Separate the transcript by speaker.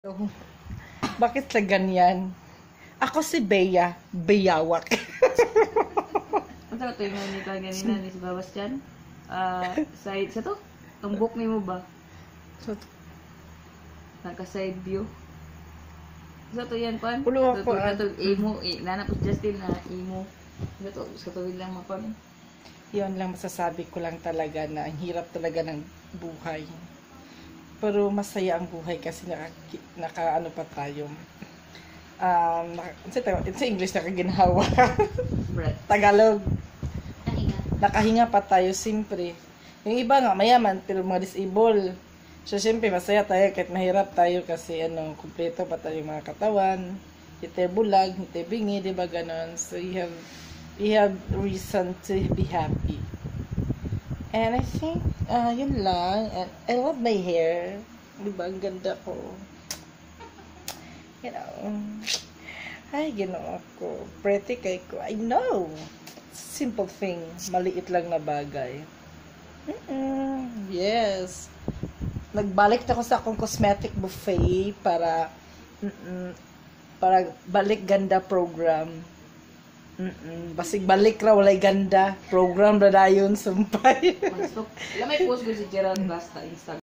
Speaker 1: So, bakit sa ganyan? Ako si Bea, Beyawak.
Speaker 2: Ang sa ito yung nito ganina ni si Babastian? Side sa to? Tumbok ni mo ba?
Speaker 1: So,
Speaker 2: Naka-side view. Sa to yan, Pan?
Speaker 1: Ulo ako,
Speaker 2: Ito, imo. Nanapos Justin na imo. Ito, sa tuwid lang mapan.
Speaker 1: Yun lang masasabi ko lang talaga na ang hirap talaga ng buhay. Pero masaya ang buhay kasi naka ano pa tayo. Sa English nakaginhawa. Tagalog. Nakahinga pa tayo simpre. Yung iba nga mayaman pero mga disable. So siyempre masaya tayo kahit mahirap tayo kasi kumpleto pa tayo mga katawan. Hindi bulag, hindi bingi, di ba ganon? So we have reason to be happy. And I think, yun lang. And I love my hair. Diba? Ang ganda ko. You know. Ay, ginawa ko. Pretty kay ko. I know. Simple thing. Maliit lang na bagay. Yes. Nagbalik na ako sa akong cosmetic buffet para balik ganda program. Basig balik ra walay ganda program ra dayon sumpay.
Speaker 2: Masok. May post ko si Gerald Basta Instagram.